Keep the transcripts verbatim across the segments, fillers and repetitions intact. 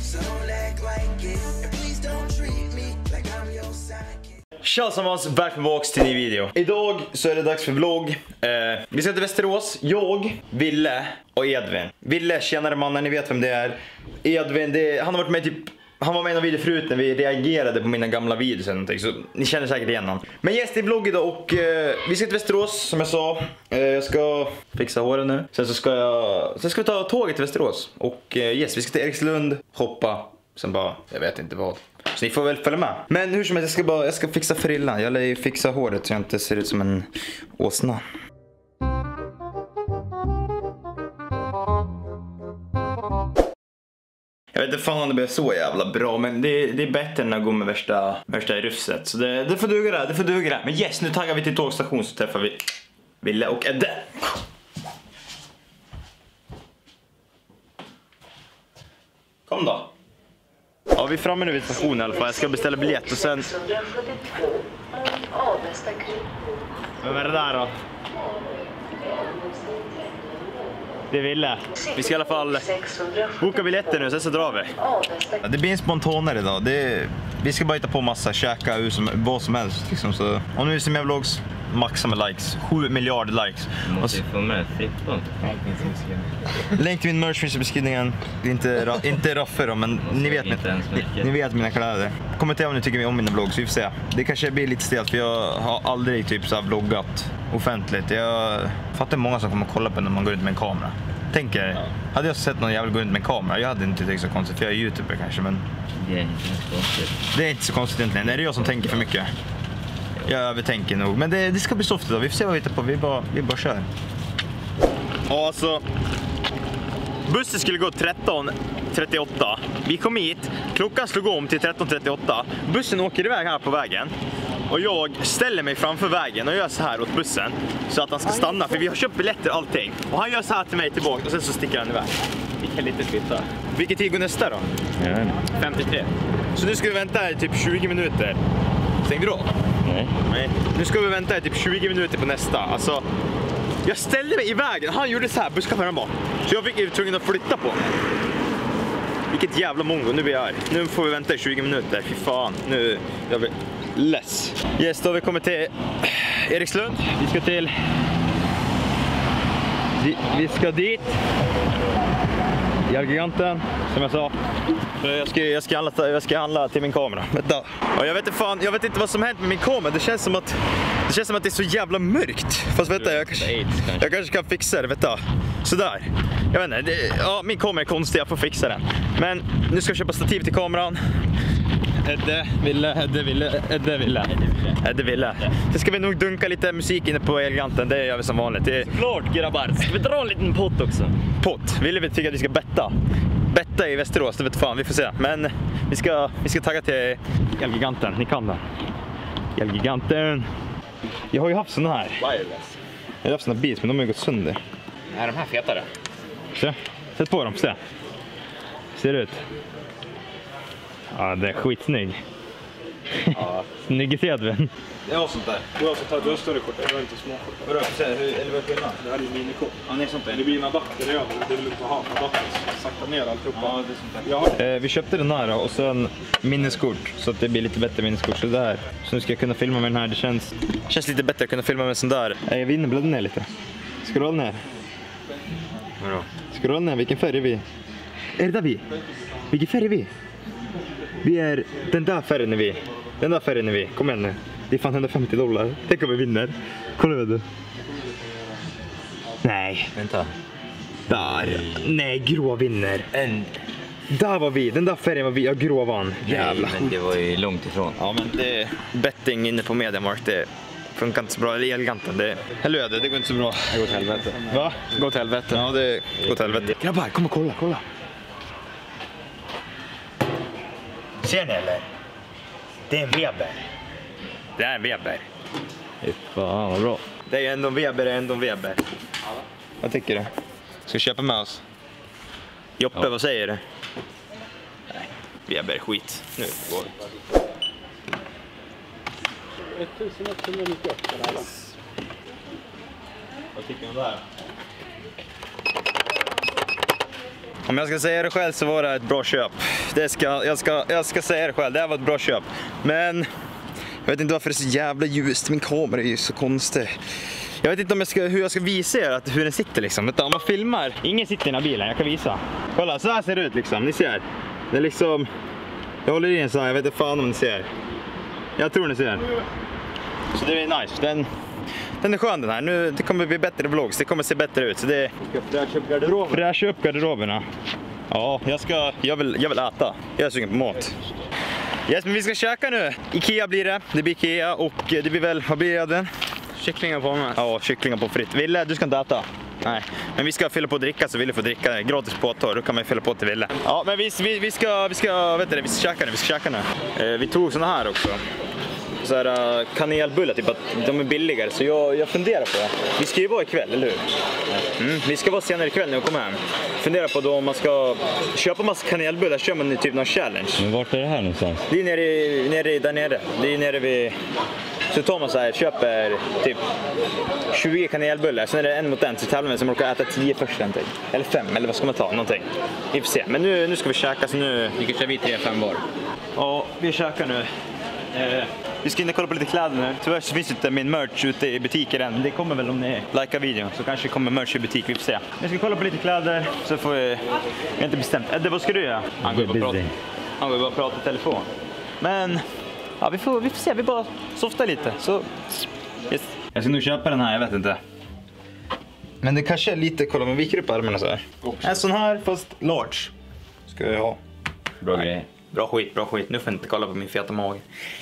Tja allesammans, välkommen tillbaka till en ny video. Idag så är det dags för vlogg. eh, Vi ska till Västerås. Jag, Ville och Edvin. Ville, tjänare mannen, ni vet vem det är. Edvin, det, han har varit med typ Han var med i en video förut när vi reagerade på mina gamla videos eller någonting, så ni känner säkert igen honom. Men gäst i vlogg idag och eh, vi ska till Västerås som jag sa. eh, Jag ska fixa håret nu. Sen så ska jag Sen ska vi ta tåget till Västerås. Och eh, yes, vi ska till Erikslund, hoppa. Sen bara, jag vet inte vad. Så ni får väl följa med. Men hur som helst, jag ska bara, jag ska fixa frillan. Jag lär ju fixa håret så jag inte ser ut som en åsna. Jag vet inte fan om det blir så jävla bra, men det, det är bättre än att gå med värsta, värsta i rufset. Så det, det får duga det, det får duga det. Men yes, nu taggar vi till tågstation så träffar vi Ville och Edde. Kom då. Ja, vi är framme nu vid stationen i alla fall. Jag ska beställa biljett och sen... Vem är det där då? Det Ville. Vi ska i alla fall boka biljetter nu, sen så drar vi. Det blir en spontanare idag. Det, vi ska bara hitta på massa, käka ut som, vad som helst liksom. Så om ni vill se mer vlogs, maxa med likes. sju miljarder likes. Måste ju få med flippon. Länk till min merch finns i beskrivningen. Det är inte, inte raffer då, men ni vet, ni, ni vet mina kläder. Kommentera om ni tycker om mina vlogs, vi får se. Det kanske blir lite stelt för jag har aldrig typ så här vloggat offentligt. Jag fattar många som kommer kolla på när man går runt med en kamera. Tänker, ja. Hade jag sett någon jävla gå runt med en kamera, jag hade inte tyckt så konstigt för jag är youtuber kanske, men det är inte så konstigt. Det är inte så konstigt egentligen, det är jag som tänker för mycket. Jag övertänker nog, men det, det ska bli soft idag, vi får se vad vi hittar på, vi bara, vi bara kör. Ja, alltså bussen skulle gå tretton trettioåtta. Vi kom hit, klockan slog om till tretton trettioåtta. Bussen åker iväg här på vägen. Och jag ställer mig framför vägen och gör så här åt bussen så att han ska stanna, för vi har köpt biljetter och allting. Och han gör så här till mig tillbaka och sen så sticker han iväg. Vilken liten flytta. Vilken tid går nästa då? Ja. femtiotre. Så nu ska vi vänta i typ tjugo minuter. Stängde du av? Nej. Nej. Nu ska vi vänta i typ tjugo minuter på nästa. Alltså, jag ställde mig i vägen. Han gjorde så här, busschauffören bara. Så jag fick ju tvungen att flytta på mig. Vilket jävla mongo, nu blir jag arg. Nu får vi vänta i tjugo minuter, fy fan. Nu, jag blir less. Yes, då har vi kommit till Erikslund. Vi ska till... Vi, vi ska dit. Elgiganten, som jag sa. Jag ska, jag, ska handla, jag ska handla till min kamera. Vänta. Och jag vet inte fan, jag vet inte vad som hänt med min kamera. Det känns som att det känns som att det är så jävla mörkt. Fast vänta, jag kanske, jag kanske kan fixa det, vänta. Sådär. Jag vet inte, det, ja, min kamera är konstig, jag får fixa den. Men nu ska jag köpa stativ till kameran. Edde ville, Edde ville, Edde ville, Edde ville. Så ska vi nog dunka lite musik inne på Elgiganten, det gör vi som vanligt. Det är... Klart grabbar, ska vi dra en liten pott också? Pott, ville vi tycka att vi ska betta. Betta i Västerås, det vet fan, vi får se. Men vi ska, vi ska tagga till Elgiganten, ni kan den. Elgiganten. Jag har ju haft såna här. Wireless. Jag har haft såna beats, men de har ju gått sönder. Är de här fetare? Se, sätt på dem, se. Ser det ut? Ja, det är skitsnygg. Ja. Snygg i Edvin. Jag har sånt där. Du har, sånt där. Du har större kort, jag har inte små kort. Vadå? Eller vad är skillnaden? Det här är ju minikort. Ja, det är sånt där. Det blir en adapter över. Det vill inte ha adapter. Sakta ner alltihopa. Ja, det är sånt där. Jag har... eh, vi köpte den här och sen minneskort. Så att det blir lite bättre minneskort. Så där. Så nu ska jag kunna filma med den här. Det känns, känns lite bättre att kunna filma med en sån där. Eh, jag vill bläddra ner lite. Scrolla ner. Vadå? Scrolla ner. Vilken färg är vi? Är det där vi? Vilken färg är vi? Vi är... Den där färgen är vi. Den där färgen är vi. Kom igen nu. Det är fan hundrafemtio dollar. Tänk om vi vinner. Kolla vad du. Nej. Vänta. Där. Nej, grå vinner. En... Där var vi. Den där färgen var vi. Ja, grå vann. Jävla. Nej, men det var ju långt ifrån. Ja, men det är betting inne på Mediamarkt. Det funkar inte så bra. Eller Elgiganten. Det... Eller det, det går inte så bra. Det går till helvete. Va? Gå till helvete. Ja, det går till helvete. Grabbar, kom och kolla, kolla. Ser ni eller? Det är en Weber. Det är en Weber. Fan vad bra. Det är ändå en Weber, det är ändå en Weber. Vad tycker du? Ska vi köpa med oss? Joppe, ja. Vad säger du? Nej, Weber skit. Nu går det. ettusen etthundranittioåtta eller? Vad tycker du om det här? Om jag ska säga det själv så var det ett bra köp. Det ska, jag, ska, jag ska säga det själv, det här var ett bra köp. Men jag vet inte varför det är så jävla ljust. Min kamera är ju så konstig. Jag vet inte om jag ska, hur jag ska visa er att, hur den sitter liksom. Vänta, om man filmar, ingen sitter i den här bilen, jag kan visa. Kolla, så här ser det ut liksom, ni ser. Det är liksom, jag håller i en så här, jag vet inte fan om ni ser. Jag tror ni ser. Så det är nice, den, den är skön den här. Nu, det kommer bli bättre vlogs, det kommer se bättre ut. Så det Fräscha upp garderoben. Fräscha upp garderoberna. Ja, jag ska, jag vill, jag vill äta. Jag är sugen på mat. Yes, men vi ska käka nu. Ikea blir det, det blir Ikea och det blir väl, vad blir det Edvin? Kycklingar på mig. Ja, kycklingar på fritt. Ville, du ska inte äta. Nej, men vi ska fylla på dricka så Ville får dricka gratis påtår. Då kan man fylla på till Ville. Ja, men vi, vi, vi ska, vi ska, vet du det, vi ska käka nu, vi ska käka nu. Eh, vi tog såna här också. Så här uh, kanelbullar, typ att de är billigare. Så jag, jag funderar på det. Vi ska ju vara ikväll, eller hur? Mm, vi ska vara senare ikväll när vi kommer hem. Fundera på då om man ska köpa massa kanelbullar, kör man typ någon challenge. Men vart är det här någonstans? Det är nere, i, nere i, där nere. Det är nere vid... Så tar man så här, köper typ tjugo kanelbullar, sen är det en mot en så tävlar man som orkar äta tio först någonting. Eller fem, eller vad ska man ta? Någonting. Vi får se. Men nu, nu ska vi käka så nu... Vilket kör vi tre, fem var? Ja, vi käkar nu. Eh, vi ska in och kolla på lite kläder nu. Tyvärr så finns inte min merch ute i butiker än. Det kommer väl om ni likar videon. Så kanske kommer merch i butik, vi får se. Vi ska kolla på lite kläder så får vi... Vi har inte bestämt. Edde, vad ska du göra? Han går bara prata. Han går bara prata i telefon. Men... Ja, vi får, vi får se. Vi bara softar lite. Så... Yes. Jag ska nog köpa den här, jag vet inte. Men det kanske är lite... Kolla, man viker upp armarna så här. En sån här, fast large. Ska jag ha. Bra grej. Bra skit, bra skit. Nu får jag inte kolla på min feta mage.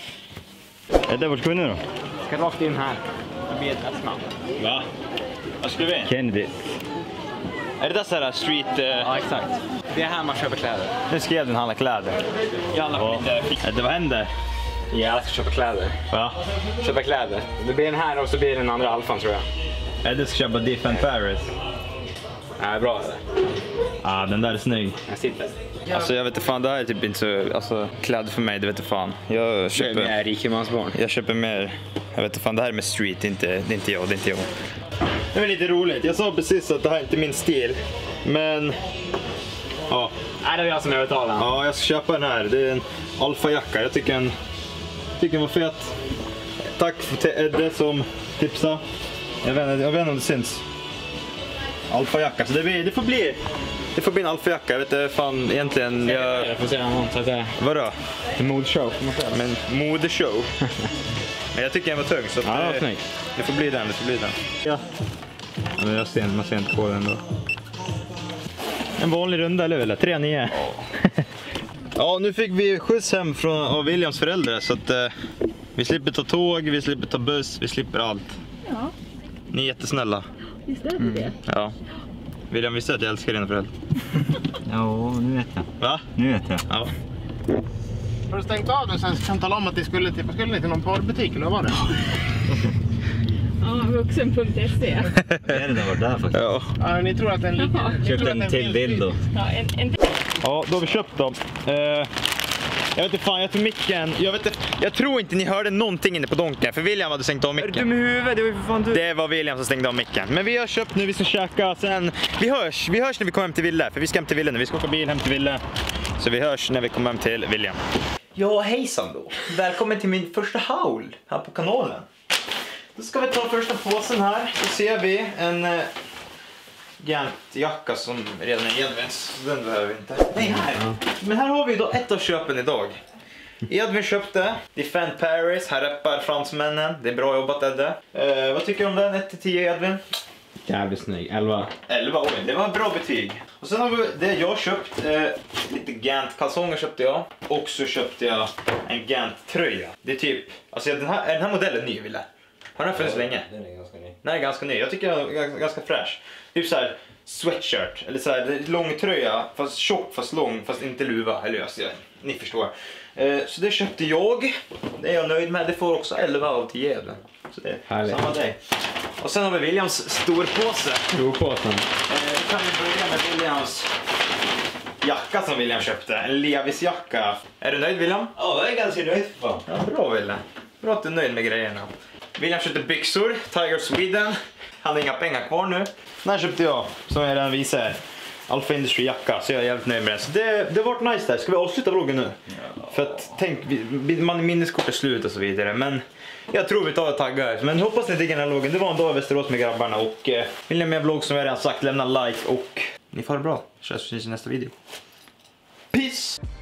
Edde, vart ska vi nu då? Ska rakt in här. Det blir ett S-man. Va? Vad ska vi? Kennedy. Är det där så här street... Uh... Ja, exakt. Det är här man köper kläder. Nu ska Edvin handla kläder. Jag handlar på lite... Edde, vad händer? Jag ska köpa kläder. Va? Köpa kläder. Det blir den här och så blir den andra alfan, tror jag. Edde ska köpa Diff and Paris. Ja, bra eller? Ja, ah, den där är snygg. Jag sitter. Alltså jag vet inte fan, det här är typ inte så... Alltså kläder för mig, det vet inte fan. Jag köper... Jag är rikemansbarn. Jag köper mer... Jag vet inte fan, det här är med street, det är inte, det är inte jag, det är inte jag. Det är lite roligt. Jag sa precis att det här är inte min stil. Men... Ja. Nej, det är jag som är övertalaren. Ja, jag ska köpa den här. Det är en alfajacka. Jag tycker den, tycker den var fet. Tack till Edde som tipsade. Jag vet, jag vet inte om det syns. Alfajacka. Så det, blir, det får bli... Det får bli en alfajacka. Jag vet inte fan egentligen... Jag, Jag får säga något så att det vadå? är modshow. Men modeshow. Men jag tycker den var tung så att Ja, det var det, snyggt. det får bli den, det får bli den. Ja. Ja, men jag ser, man ser inte på den då. En vanlig runda eller väl? tre nio. Ja, nu fick vi skjuts hem från av Williams föräldrar så att eh, vi slipper ta tåg, vi slipper ta buss, vi slipper allt. Ja, Ni är jättesnälla. visst är det det? Ja. William, visste att jag älskar dina föräldrar? Ja, nu vet jag. Va? Nu vet jag. Ja. Har du stängt av den sen kan tala om att ni skulle till, skulle ni till någon porrbutik eller vad var det? Ja, vuxen punkt se. Det är det där var där faktiskt. Ja. Ja, ni tror att den ligger... Jaha. ni tror Köpte att en den till finns dildo. Ja, en, en... Ja, då har vi köpt dem. Eh, jag vet inte fan, jag tror micken... Jag, vet inte, jag tror inte ni hörde någonting inne på donken, för William hade stängt av micken. Är du dum i huvudet? Det var ju för fan du. Det var William som stängde av micken. Men vi har köpt nu, vi ska käka sen. Vi hörs, vi hörs när vi kommer hem till Ville. För vi ska hem till Ville nu, vi ska åka bil hem till Ville. Så vi hörs när vi kommer hem till William. Ja, hejsan då. Välkommen till min första haul här på kanalen. Då ska vi ta första påsen här. Då ser vi en eh, Gant-jacka som redan är Edvins. Den behöver vi inte. Nej, här. Men här har vi då ett av köpen idag. Edvin köpte Defend Paris, här rappar fransmännen. Det är bra jobbat Edde. Eh, vad tycker du om den? ett till tio Edvin? Jävligt snygg. elva. elva, oj, det var ett bra betyg. Och sen har vi det jag köpt, eh, lite Gant-kalsonger köpte jag. Och så köpte jag en Gant-tröja. Det är typ, alltså den här, är den här modellen ny Ville? Har den funnits länge? Den är ganska ny. Den är ganska ny, jag tycker den är ganska, ganska fräsch. Typ så här sweatshirt, eller så här lång tröja, fast tjock fast lång, fast inte luva, eller alltså, ni förstår. Eh, så det köpte jag, det är jag nöjd med, det får också elva av tio Edvin. Så det är härligt. Samma dig. Och sen har vi Williams storpåse. Storpåsen. Eh, kan vi börja med Williams jacka som William köpte, en Levis jacka. Är du nöjd William? Ja, jag är ganska nöjd. Ja, bra Wille. Bra att du är nöjd med grejerna. William köpte byxor, Tiger Sweden. Han har inga pengar kvar nu. Den här köpte jag, som jag redan visar. Alpha Industry jacka, så jag är jävligt nöjd med den. Så det, det har varit nice där. Ska vi avsluta vloggen nu? Ja. För att tänk, man minneskort är slut och så vidare. Men jag tror vi tar och taggar. Men hoppas ni tycker den här vloggen. Det var en dag i Västerås med grabbarna. Och eh, vill ni ha mer vlogg som jag redan sagt, lämna like. Och ni får det bra. Så ses vi i nästa video. Peace!